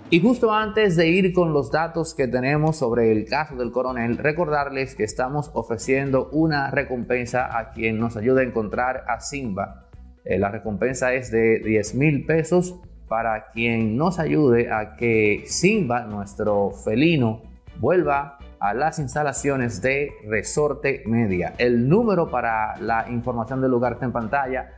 Y justo antes de ir con los datos que tenemos sobre el caso del coronel, recordarles que estamos ofreciendo una recompensa a quien nos ayude a encontrar a Simba. La recompensa es de 10,000 pesos para quien nos ayude a que Simba, nuestro felino, vuelva a las instalaciones de Resorte Media. El número para la información del lugar está en pantalla: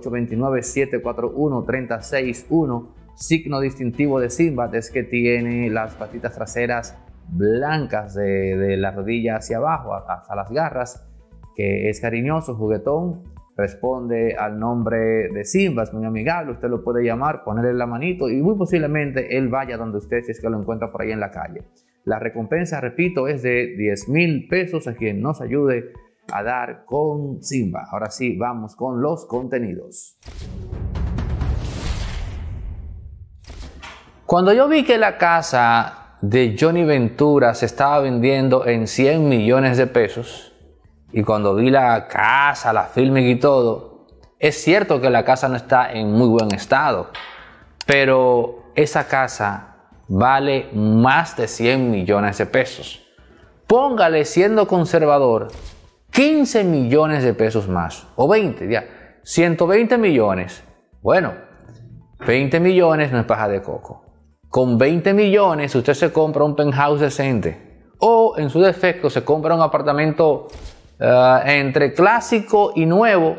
829-741-361. Signo distintivo de Simba es que tiene las patitas traseras blancas de la rodilla hacia abajo hasta las garras, que es cariñoso, juguetón, responde al nombre de Simba, es muy amigable. Usted lo puede llamar, ponerle la manito y muy posiblemente él vaya donde usted, si es que lo encuentra por ahí en la calle. La recompensa, repito, es de 10,000 pesos a quien nos ayude a dar con Simba. Ahora sí, vamos con los contenidos. Cuando yo vi que la casa de Johnny Ventura se estaba vendiendo en 100 millones de pesos, y cuando vi la casa, la filming y todo, es cierto que la casa no está en muy buen estado, pero esa casa vale más de 100 millones de pesos. Póngale, siendo conservador, 15 millones de pesos más, o 20, ya, 120 millones. Bueno, 20 millones no es paja de coco. Con 20 millones usted se compra un penthouse decente, o en su defecto se compra un apartamento entre clásico y nuevo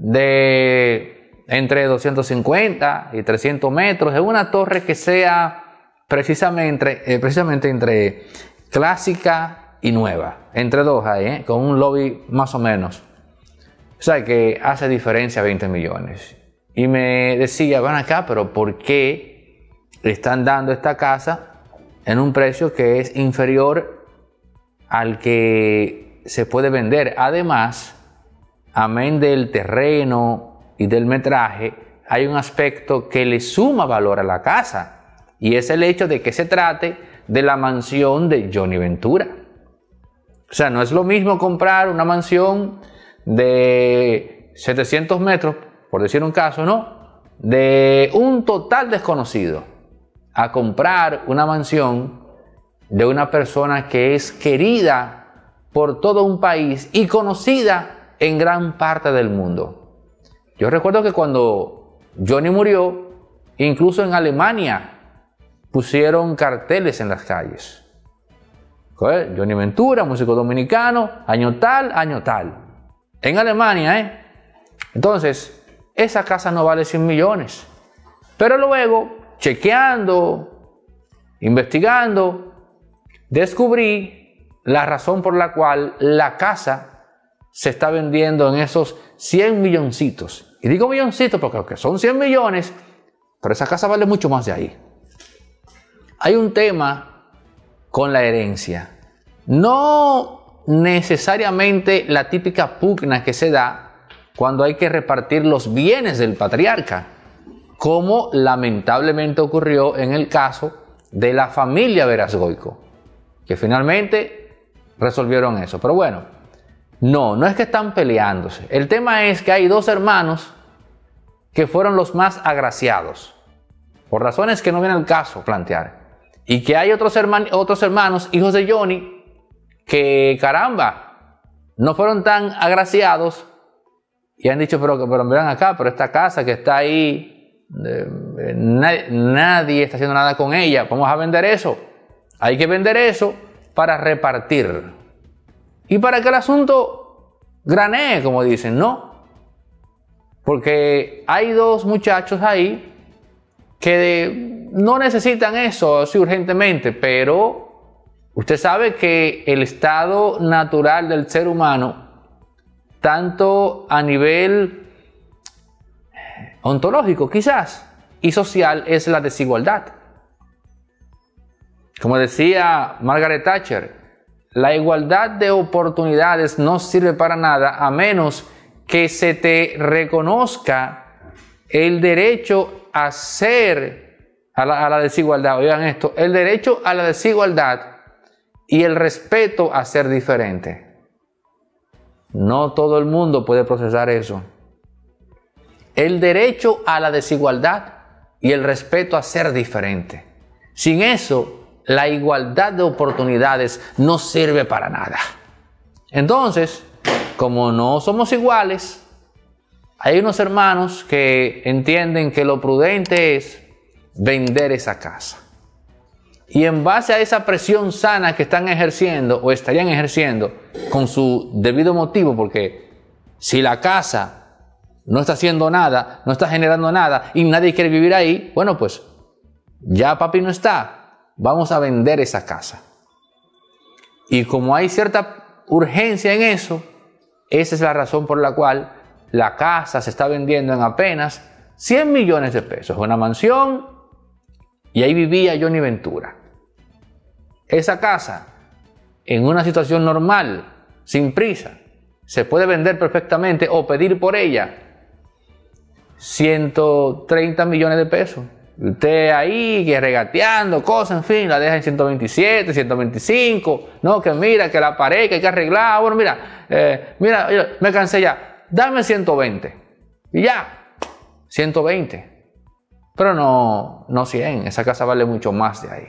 de entre 250 y 300 metros, en una torre que sea precisamente entre clásica y nueva, entre dos ahí, con un lobby más o menos. O sea que hace diferencia 20 millones. Y me decía, van acá, pero ¿por qué están dando esta casa en un precio que es inferior al que se puede vender? Además, amén del terreno y del metraje, hay un aspecto que le suma valor a la casa, y es el hecho de que se trate de la mansión de Johnny Ventura. O sea, no es lo mismo comprar una mansión de 700 metros, por decir un caso, ¿no?, de un total desconocido, a comprar una mansión de una persona que es querida por todo un país y conocida en gran parte del mundo. Yo recuerdo que cuando Johnny murió, incluso en Alemania pusieron carteles en las calles. Johnny Ventura, músico dominicano, año tal, año tal. En Alemania, Entonces, esa casa no vale 100 millones. Pero luego, chequeando, investigando, descubrí la razón por la cual la casa se está vendiendo en esos 100 milloncitos. Y digo milloncitos porque son 100 millones, pero esa casa vale mucho más de ahí. Hay un tema con la herencia. No necesariamente la típica pugna que se da cuando hay que repartir los bienes del patriarca, como lamentablemente ocurrió en el caso de la familia Veras Goico, que finalmente resolvieron eso. Pero bueno, no es que están peleándose. El tema es que hay dos hermanos que fueron los más agraciados, por razones que no viene al caso plantear, y que hay otros hermanos, hijos de Johnny, que caramba, no fueron tan agraciados y han dicho, pero miren acá, pero esta casa que está ahí, nadie está haciendo nada con ella, vamos a vender eso. Hay que vender eso para repartir y para que el asunto granee, como dicen, ¿no? Porque hay dos muchachos ahí que no necesitan eso así urgentemente, pero usted sabe que el estado natural del ser humano, tanto a nivel ontológico quizás y social, es la desigualdad. Como decía Margaret Thatcher, la igualdad de oportunidades no sirve para nada a menos que se te reconozca el derecho a la desigualdad. Oigan esto, el derecho a la desigualdad y el respeto a ser diferente. No todo el mundo puede procesar eso. El derecho a la desigualdad y el respeto a ser diferente. Sin eso, la igualdad de oportunidades no sirve para nada. Entonces, como no somos iguales, hay unos hermanos que entienden que lo prudente es vender esa casa. Y en base a esa presión sana que están ejerciendo o estarían ejerciendo con su debido motivo, porque si la casa no está haciendo nada, no está generando nada y nadie quiere vivir ahí, bueno, pues ya papi no está, vamos a vender esa casa. Y como hay cierta urgencia en eso, esa es la razón por la cual la casa se está vendiendo en apenas 100 millones de pesos. Una mansión, y ahí vivía Johnny Ventura. Esa casa, en una situación normal, sin prisa, se puede vender perfectamente o pedir por ella 130 millones de pesos. Usted ahí, que regateando, cosas, en fin, la deja en 127, 125. No, que mira, que la pared, que hay que arreglar. Bueno, mira, me cansé ya. Dame 120. Y ya, 120. Pero no 100. Esa casa vale mucho más de ahí.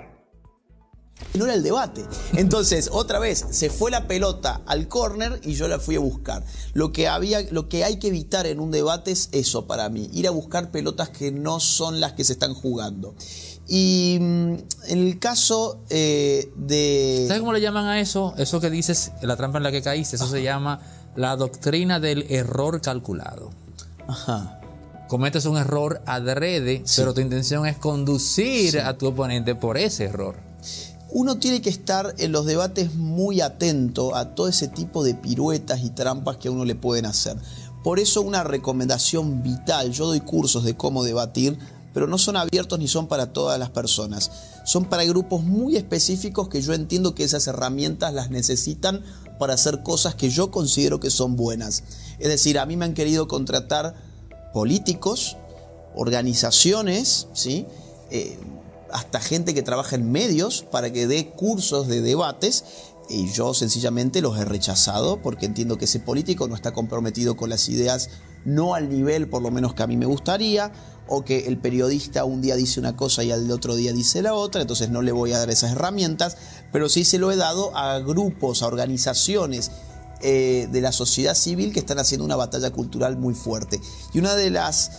No era el debate. Entonces, otra vez, se fue la pelota al córner y yo la fui a buscar. Lo que hay que evitar en un debate es eso para mí, ir a buscar pelotas que no son las que se están jugando. Y en el caso de... ¿Sabes cómo le llaman a eso? Eso que dices, la trampa en la que caíste, eso se llama la doctrina del error calculado. Ajá. Cometes un error adrede, sí, pero tu intención es conducir, sí, a tu oponente por ese error. Uno tiene que estar en los debates muy atento a todo ese tipo de piruetas y trampas que a uno le pueden hacer. Por eso una recomendación vital, yo doy cursos de cómo debatir, pero no son abiertos ni son para todas las personas. Son para grupos muy específicos que yo entiendo que esas herramientas las necesitan para hacer cosas que yo considero que son buenas. Es decir, a mí me han querido contratar políticos, organizaciones, ¿sí? Hasta gente que trabaja en medios para que dé cursos de debates, y yo sencillamente los he rechazado porque entiendo que ese político no está comprometido con las ideas, no al nivel por lo menos que a mí me gustaría, o que el periodista un día dice una cosa y al otro día dice la otra, entonces no le voy a dar esas herramientas, pero sí se lo he dado a grupos, a organizaciones de la sociedad civil que están haciendo una batalla cultural muy fuerte. Y una de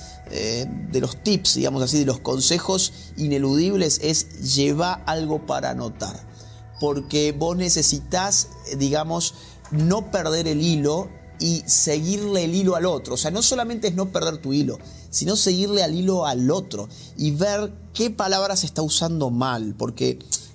los tips, digamos así, de los consejos ineludibles es llevar algo para anotar. Porque vos necesitas, digamos, no perder el hilo y seguirle el hilo al otro. O sea, no solamente es no perder tu hilo, sino seguirle al hilo al otro y ver qué palabras está usando mal. Porque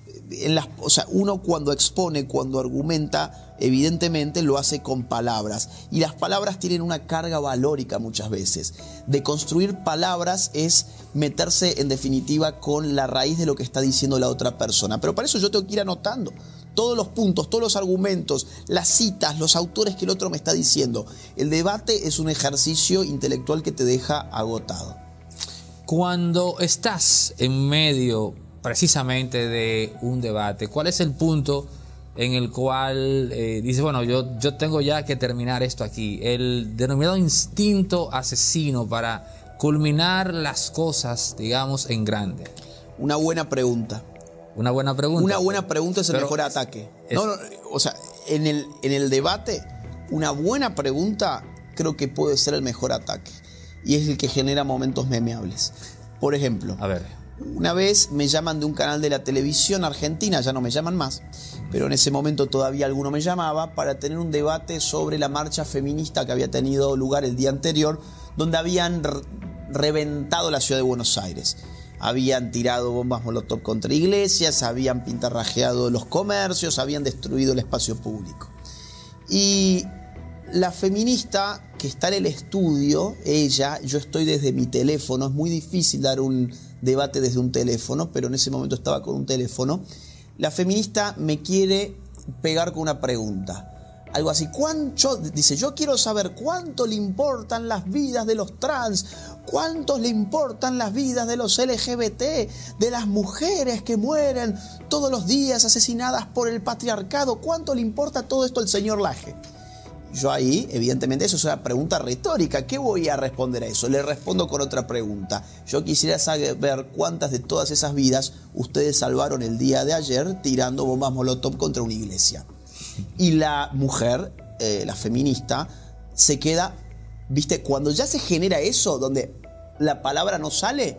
uno cuando expone, cuando argumenta, evidentemente lo hace con palabras. Y las palabras tienen una carga valórica muchas veces. De construir palabras es meterse en definitiva con la raíz de lo que está diciendo la otra persona. Pero para eso yo tengo que ir anotando todos los puntos, todos los argumentos, las citas, los autores que el otro me está diciendo. El debate es un ejercicio intelectual que te deja agotado. Cuando estás en medio precisamente de un debate, ¿cuál es el punto en el cual dices, bueno, yo tengo ya que terminar esto aquí? El denominado instinto asesino para culminar las cosas, digamos, en grande. Una buena pregunta. Una buena pregunta. Una buena pregunta es el mejor ataque. O sea, en el debate, una buena pregunta creo que puede ser el mejor ataque. Y es el que genera momentos memeables. Por ejemplo, a ver, una vez me llaman de un canal de la televisión argentina, ya no me llaman más, pero en ese momento todavía alguno me llamaba para tener un debate sobre la marcha feminista que había tenido lugar el día anterior, donde habían reventado la ciudad de Buenos Aires. Habían tirado bombas molotov contra iglesias, habían pintarrajeado los comercios, habían destruido el espacio público. Y la feminista que está en el estudio, yo estoy desde mi teléfono, es muy difícil dar un debate desde un teléfono, pero en ese momento estaba con un teléfono. La feminista me quiere pegar con una pregunta. Algo así, dice, yo quiero saber cuánto le importan las vidas de los trans, cuánto le importan las vidas de los LGBT, de las mujeres que mueren todos los días asesinadas por el patriarcado, cuánto le importa todo esto al señor Laje. Yo ahí, evidentemente, eso es una pregunta retórica. ¿Qué voy a responder a eso? Le respondo con otra pregunta. Yo quisiera saber cuántas de todas esas vidas ustedes salvaron el día de ayer tirando bombas molotov contra una iglesia. Y la mujer, la feminista, se queda, ¿viste? Cuando ya se genera eso, donde la palabra no sale,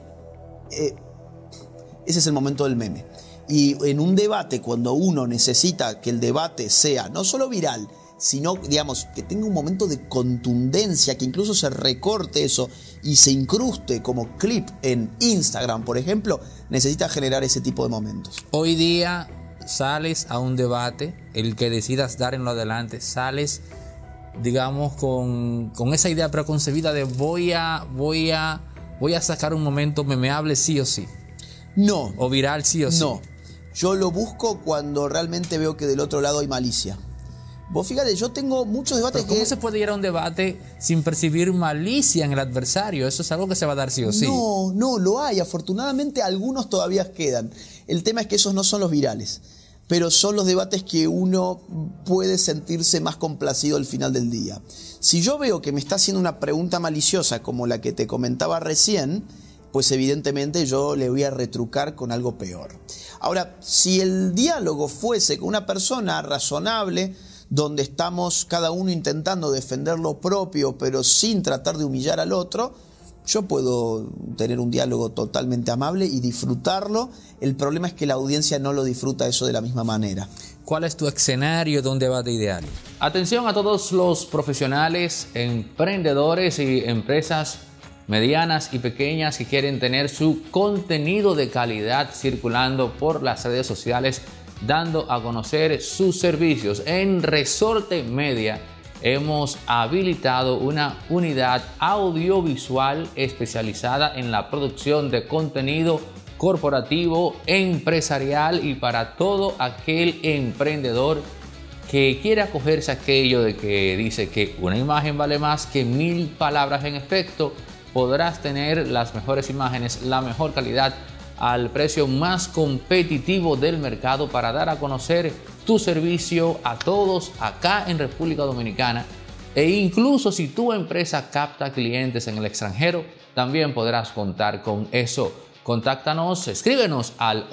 ese es el momento del meme. Y en un debate, cuando uno necesita que el debate sea no solo viral, sino, digamos, que tenga un momento de contundencia, que incluso se recorte eso y se incruste como clip en Instagram, por ejemplo, necesita generar ese tipo de momentos. Hoy día sales a un debate, el que decidas dar en lo adelante, sales, digamos, con esa idea preconcebida de voy a sacar un momento memeable sí o sí. No. O viral sí o sí. No. Yo lo busco cuando realmente veo que del otro lado hay malicia. Vos fíjate, yo tengo muchos debates. ¿Pero cómo se puede ir a un debate sin percibir malicia en el adversario? Eso es algo que se va a dar sí o sí. No, lo hay. Afortunadamente algunos todavía quedan. El tema es que esos no son los virales, pero son los debates que uno puede sentirse más complacido al final del día. Si yo veo que me está haciendo una pregunta maliciosa como la que te comentaba recién, pues evidentemente yo le voy a retrucar con algo peor. Ahora, si el diálogo fuese con una persona razonable, donde estamos cada uno intentando defender lo propio, pero sin tratar de humillar al otro, yo puedo tener un diálogo totalmente amable y disfrutarlo. El problema es que la audiencia no lo disfruta eso de la misma manera. ¿Cuál es tu escenario de un debate ideal? Atención a todos los profesionales, emprendedores y empresas medianas y pequeñas que quieren tener su contenido de calidad circulando por las redes sociales, dando a conocer sus servicios. En Resorte Media hemos habilitado una unidad audiovisual especializada en la producción de contenido corporativo, empresarial y para todo aquel emprendedor que quiera acogerse a aquello de que dice que una imagen vale más que 1000 palabras. En efecto, podrás tener las mejores imágenes, la mejor calidad, al precio más competitivo del mercado para dar a conocer tu servicio a todos acá en República Dominicana. E incluso si tu empresa capta clientes en el extranjero, también podrás contar con eso. Contáctanos, escríbenos al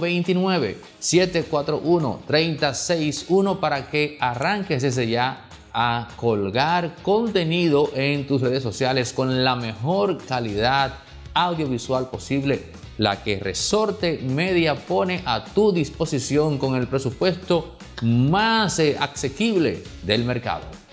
829-741-3061 para que arranques desde ya a colgar contenido en tus redes sociales con la mejor calidad audiovisual posible, la que Resorte Media pone a tu disposición con el presupuesto más asequible del mercado.